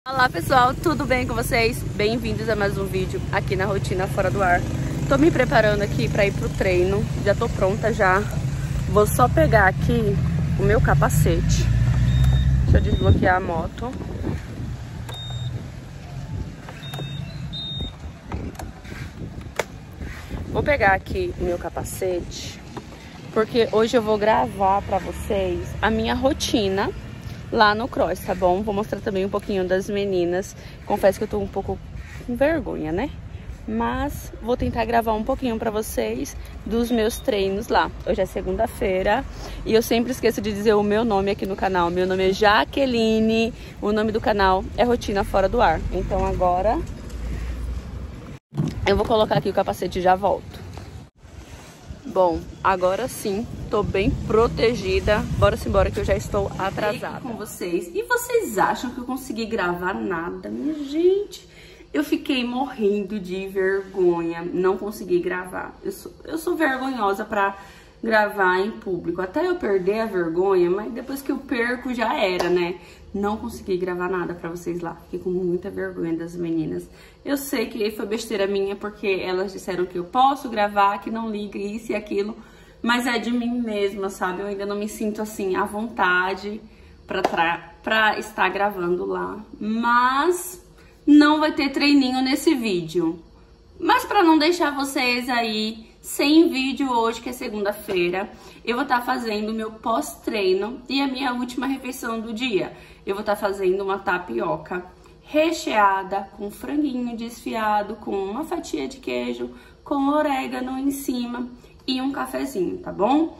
Olá pessoal, tudo bem com vocês? Bem-vindos a mais um vídeo aqui na Rotina Fora do Ar. Tô me preparando aqui pra ir pro treino, já tô pronta já. Vou só pegar aqui o meu capacete. Deixa eu desbloquear a moto. Vou pegar aqui o meu capacete, porque hoje eu vou gravar pra vocês a minha rotina lá no cross, tá bom? Vou mostrar também um pouquinho das meninas. Confesso que eu tô um pouco com vergonha, né? Mas vou tentar gravar um pouquinho pra vocês dos meus treinos lá. Hoje é segunda-feira e eu sempre esqueço de dizer o meu nome aqui no canal. Meu nome é Jaqueline, o nome do canal é Rotina Fora do Ar. Então agora eu vou colocar aqui o capacete e já volto. Bom, agora sim, tô bem protegida. Bora embora que eu já estou atrasada com vocês. E vocês acham que eu consegui gravar nada? Minha gente, eu fiquei morrendo de vergonha. Não consegui gravar. Eu sou vergonhosa pra gravar em público. Até eu perder a vergonha, mas depois que eu perco já era, né? Não consegui gravar nada pra vocês lá. Fiquei com muita vergonha das meninas. Eu sei que foi besteira minha, porque elas disseram que eu posso gravar, que não liga isso e aquilo. Mas é de mim mesma, sabe? Eu ainda não me sinto assim à vontade pra estar gravando lá. Mas não vai ter treininho nesse vídeo. Mas pra não deixar vocês aí sem vídeo hoje, que é segunda-feira, eu vou estar fazendo o meu pós-treino e a minha última refeição do dia. Eu vou estar fazendo uma tapioca recheada com franguinho desfiado, com uma fatia de queijo, com orégano em cima e um cafezinho, tá bom?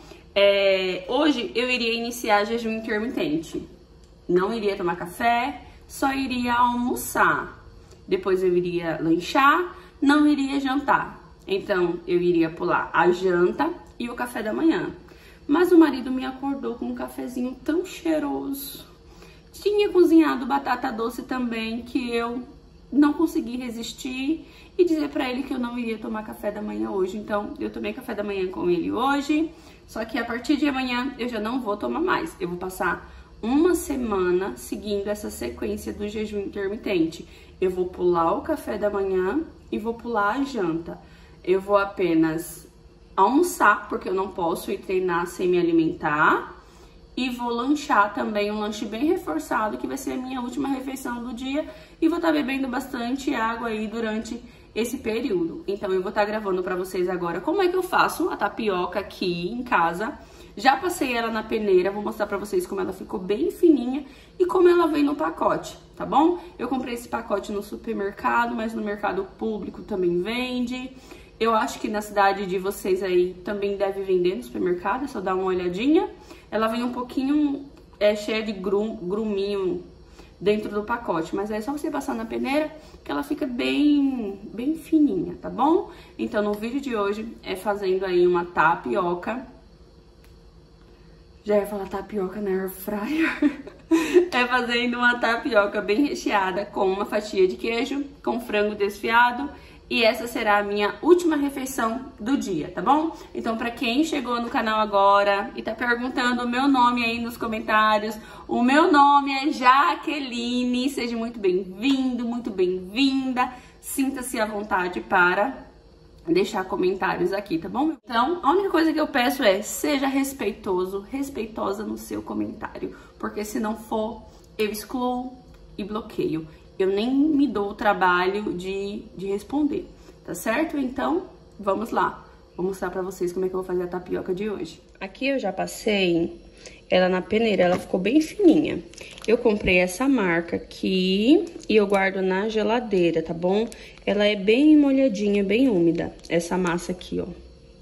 Hoje eu iria iniciar jejum intermitente. Não iria tomar café, só iria almoçar. Depois eu iria lanchar, não iria jantar. Então, eu iria pular a janta e o café da manhã. Mas o marido me acordou com um cafezinho tão cheiroso. Tinha cozinhado batata doce também, que eu não consegui resistir e dizer pra ele que eu não iria tomar café da manhã hoje. Então, eu tomei café da manhã com ele hoje, só que a partir de amanhã eu já não vou tomar mais. Eu vou passar uma semana seguindo essa sequência do jejum intermitente. Eu vou pular o café da manhã e vou pular a janta. Eu vou apenas almoçar, porque eu não posso ir treinar sem me alimentar. E vou lanchar também, um lanche bem reforçado, que vai ser a minha última refeição do dia. E vou estar bebendo bastante água aí durante esse período. Então eu vou estar gravando pra vocês agora como é que eu faço a tapioca aqui em casa. Já passei ela na peneira, vou mostrar pra vocês como ela ficou bem fininha e como ela vem no pacote, tá bom? Eu comprei esse pacote no supermercado, mas no mercado público também vende. Eu acho que na cidade de vocês aí também deve vender no supermercado, é só dar uma olhadinha. Ela vem um pouquinho cheia de gruminho dentro do pacote, mas é só você passar na peneira que ela fica bem fininha, tá bom? Então no vídeo de hoje é fazendo aí uma tapioca. Já ia falar tapioca na air fryer. É fazendo uma tapioca bem recheada com uma fatia de queijo, com frango desfiado. E essa será a minha última refeição do dia, tá bom? Então, pra quem chegou no canal agora e tá perguntando o meu nome aí nos comentários, o meu nome é Jaqueline. Seja muito bem-vindo, muito bem-vinda. Sinta-se à vontade para deixar comentários aqui, tá bom? Então, a única coisa que eu peço é seja respeitoso, respeitosa no seu comentário. Porque se não for, eu excluo e bloqueio. Eu nem me dou o trabalho de responder, tá certo? Então, vamos lá. Vou mostrar pra vocês como é que eu vou fazer a tapioca de hoje. Aqui eu já passei ela na peneira, ela ficou bem fininha. Eu comprei essa marca aqui e eu guardo na geladeira, tá bom? Ela é bem molhadinha, bem úmida, essa massa aqui, ó.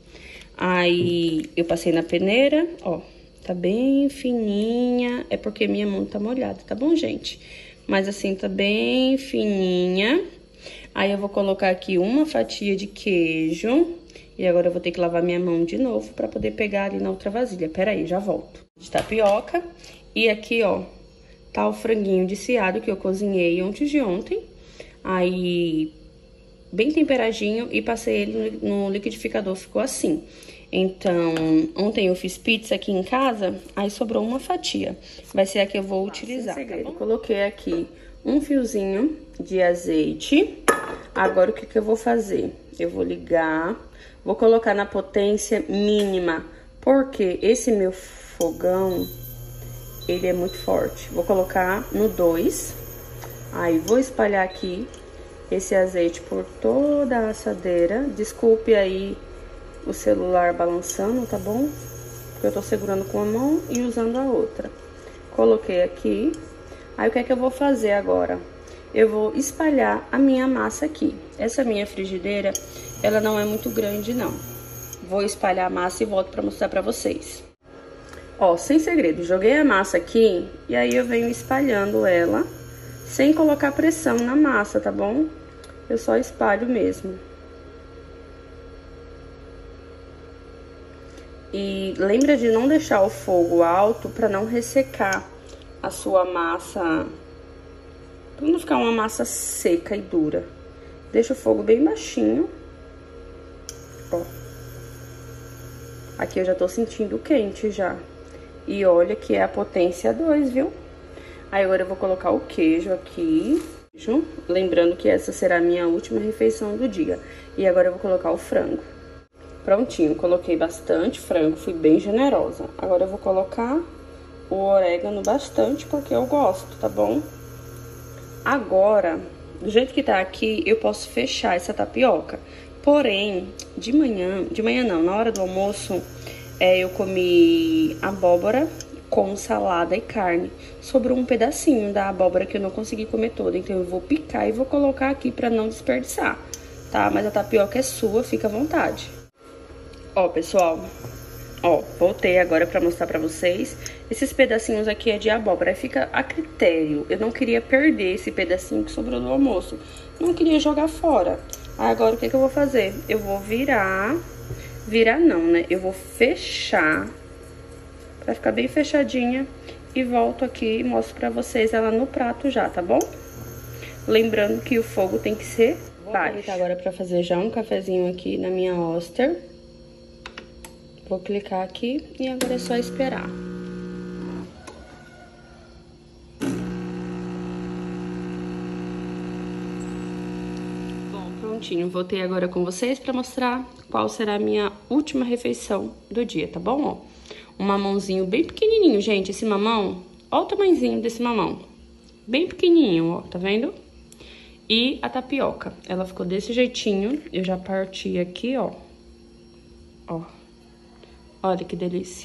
Aí, eu passei na peneira, ó, tá bem fininha, é porque minha mão tá molhada, tá bom, gente? Mas assim, tá bem fininha. Aí eu vou colocar aqui uma fatia de queijo. E agora eu vou ter que lavar minha mão de novo pra poder pegar ali na outra vasilha. Pera aí, já volto. De tapioca. E aqui, ó, tá o franguinho desfiado que eu cozinhei antes de ontem. Aí, bem temperadinho e passei ele no liquidificador, ficou assim. Então, ontem eu fiz pizza aqui em casa, aí sobrou uma fatia. Vai ser a que eu vou utilizar, tá bom? Eu coloquei aqui um fiozinho de azeite. Agora, o que eu vou fazer? Eu vou ligar, vou colocar na potência mínima, porque esse meu fogão, ele é muito forte. Vou colocar no 2, aí vou espalhar aqui esse azeite por toda a assadeira. Desculpe aí o celular balançando, tá bom? Porque eu tô segurando com uma mão e usando a outra. Coloquei aqui. Aí, o que é que eu vou fazer agora? Eu vou espalhar a minha massa aqui. Essa minha frigideira, ela não é muito grande, não. Vou espalhar a massa e volto pra mostrar pra vocês. Ó, sem segredo, joguei a massa aqui e aí eu venho espalhando ela sem colocar pressão na massa, tá bom? Eu só espalho mesmo. E lembra de não deixar o fogo alto para não ressecar a sua massa, para não ficar uma massa seca e dura. Deixa o fogo bem baixinho. Ó. Aqui eu já tô sentindo quente já. E olha que é a potência 2, viu? Aí agora eu vou colocar o queijo aqui. Lembrando que essa será a minha última refeição do dia. E agora eu vou colocar o frango. Prontinho, coloquei bastante frango, fui bem generosa. Agora eu vou colocar o orégano bastante, porque eu gosto, tá bom? Agora, do jeito que tá aqui, eu posso fechar essa tapioca. Porém, de manhã não, na hora do almoço, eu comi abóbora com salada e carne. Sobrou um pedacinho da abóbora que eu não consegui comer toda, então eu vou picar e vou colocar aqui pra não desperdiçar, tá? Mas a tapioca é sua, fica à vontade. Ó, pessoal, ó, voltei agora pra mostrar pra vocês. Esses pedacinhos aqui é de abóbora, fica a critério. Eu não queria perder esse pedacinho que sobrou do almoço. Não queria jogar fora. Agora, o que eu vou fazer? Eu vou virar não, né? Eu vou fechar, pra ficar bem fechadinha. E volto aqui e mostro pra vocês ela no prato já, tá bom? Lembrando que o fogo tem que ser baixo. Vou aproveitar agora pra fazer já um cafezinho aqui na minha Oster. Vou clicar aqui e agora é só esperar. Bom, prontinho. Voltei agora com vocês para mostrar qual será a minha última refeição do dia, tá bom? Ó, um mamãozinho bem pequenininho, gente. Esse mamão, ó o tamanhozinho desse mamão. Bem pequenininho, ó, tá vendo? E a tapioca, ela ficou desse jeitinho. Eu já parti aqui, ó. Ó. Olha que delícia.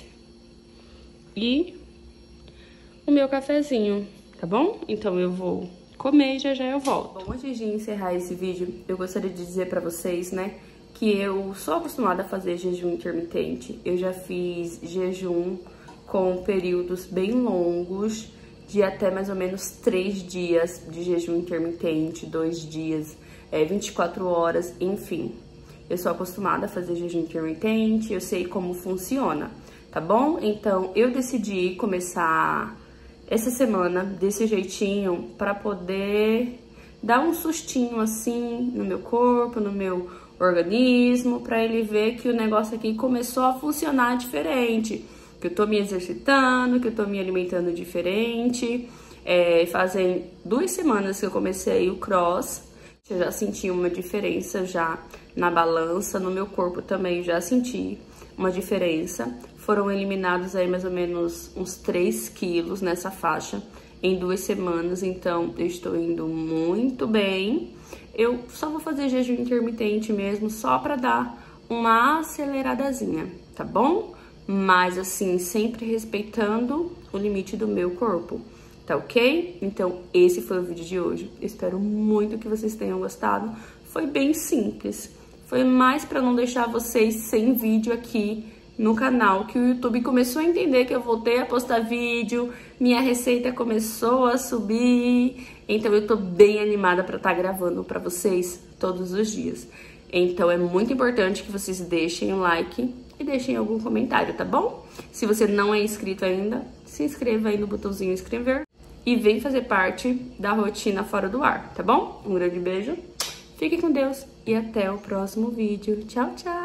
E o meu cafezinho, tá bom? Então eu vou comer e já já eu volto. Bom, antes de encerrar esse vídeo, eu gostaria de dizer pra vocês, né, que eu sou acostumada a fazer jejum intermitente. Eu já fiz jejum com períodos bem longos, de até mais ou menos 3 dias de jejum intermitente, 2 dias, 24 horas, enfim. Eu sou acostumada a fazer jejum intermitente, eu sei como funciona, tá bom? Então, eu decidi começar essa semana desse jeitinho pra poder dar um sustinho assim no meu corpo, no meu organismo, pra ele ver que o negócio aqui começou a funcionar diferente, que eu tô me exercitando, que eu tô me alimentando diferente. Fazem 2 semanas que eu comecei o cross. Eu já senti uma diferença já na balança, no meu corpo também já senti uma diferença. Foram eliminados aí mais ou menos uns 3 quilos nessa faixa em 2 semanas, então eu estou indo muito bem. Eu só vou fazer jejum intermitente mesmo, só pra dar uma aceleradazinha, tá bom? Mas assim, sempre respeitando o limite do meu corpo. Tá ok? Então, esse foi o vídeo de hoje. Eu espero muito que vocês tenham gostado. Foi bem simples. Foi mais pra não deixar vocês sem vídeo aqui no canal, que o YouTube começou a entender que eu voltei a postar vídeo, minha receita começou a subir, então eu tô bem animada pra estar gravando pra vocês todos os dias. Então, é muito importante que vocês deixem um like e deixem algum comentário, tá bom? Se você não é inscrito ainda, se inscreva aí no botãozinho inscrever. E vem fazer parte da rotina fora do ar, tá bom? Um grande beijo, fique com Deus e até o próximo vídeo. Tchau, tchau!